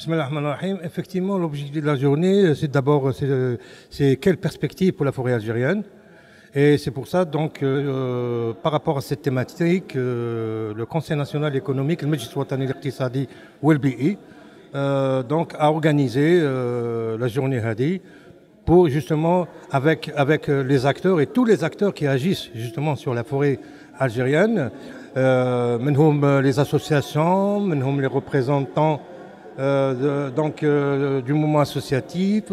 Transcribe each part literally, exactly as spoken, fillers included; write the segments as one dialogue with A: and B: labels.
A: Bismillah ar-Rahman ar-Rahim. Effectivement, l'objectif de la journée, c'est d'abord c'est, c'est quelle perspective pour la forêt algérienne. Et c'est pour ça, donc, euh, par rapport à cette thématique, euh, le Conseil national économique, le Majlis Watani al-Iqtisadi ou L B I, euh, donc, a organisé euh, la journée Hadi pour justement, avec, avec les acteurs et tous les acteurs qui agissent justement sur la forêt algérienne, euh, menhom les associations, menhom les représentants euh, de, donc, euh, du mouvement associatif,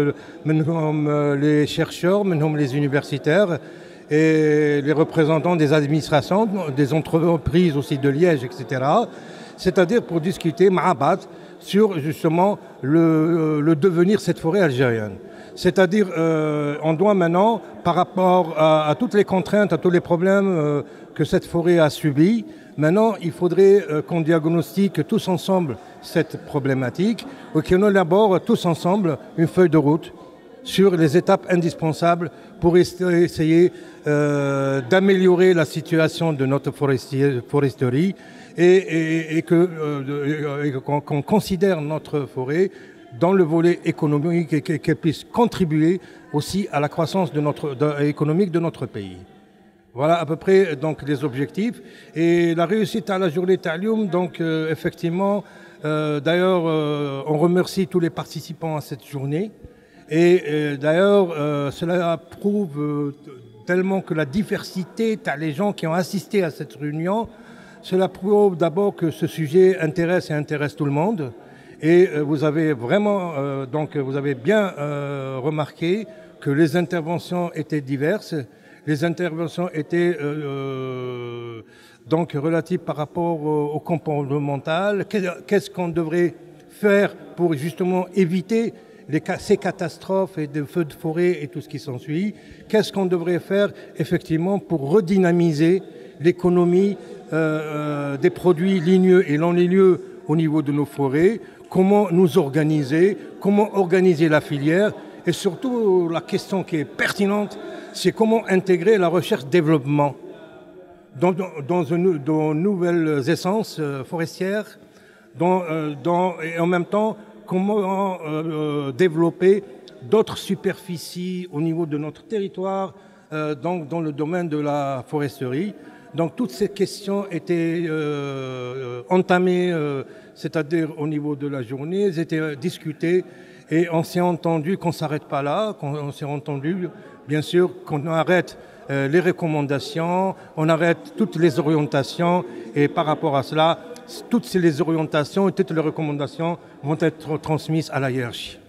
A: menhom les chercheurs, menhom les universitaires et les représentants des administrations, des entreprises aussi de Liège, et cetera. C'est-à-dire pour discuter Ma'abat sur justement le, le devenir de cette forêt algérienne. C'est-à-dire euh, on doit maintenant, par rapport à, à toutes les contraintes, à tous les problèmes euh, que cette forêt a subis, maintenant il faudrait euh, qu'on diagnostique tous ensemble cette problématique et qu'on élabore tous ensemble une feuille de route sur les étapes indispensables pour essayer euh, d'améliorer la situation de notre foresterie et, et, et que, euh, qu'on, qu'on considère notre forêt dans le volet économique et qu'elle puisse contribuer aussi à la croissance de notre, de, économique de notre pays. Voilà à peu près donc les objectifs. Et la réussite à la journée Ta'alioum, donc euh, effectivement, euh, d'ailleurs, euh, on remercie tous les participants à cette journée. Et euh, d'ailleurs, euh, cela prouve euh, tellement que la diversité, t'as les gens qui ont assisté à cette réunion, cela prouve d'abord que ce sujet intéresse et intéresse tout le monde. Et euh, vous avez vraiment, euh, donc vous avez bien euh, remarqué que les interventions étaient diverses. Les interventions étaient euh, donc relatives par rapport au, au comportemental. Qu'est-ce qu'on devrait faire pour justement éviter les, ces catastrophes et des feux de forêt et tout ce qui s'ensuit? Qu'est-ce qu'on devrait faire effectivement pour redynamiser l'économie euh, des produits ligneux et non ligneux au niveau de nos forêts? Comment nous organiser? Comment organiser la filière? Et surtout, la question qui est pertinente, c'est comment intégrer la recherche-développement dans, dans, dans, une, dans de nouvelles essences euh, forestières dans, euh, dans, et en même temps, comment euh, développer d'autres superficies au niveau de notre territoire euh, donc dans le domaine de la foresterie. Donc toutes ces questions étaient euh, entamées, euh, c'est-à-dire au niveau de la journée, elles étaient discutées et on s'est entendu qu'on ne s'arrête pas là, qu'on s'est entendu bien sûr qu'on arrête euh, les recommandations, on arrête toutes les orientations et par rapport à cela, toutes les orientations et toutes les recommandations vont être transmises à la hiérarchie.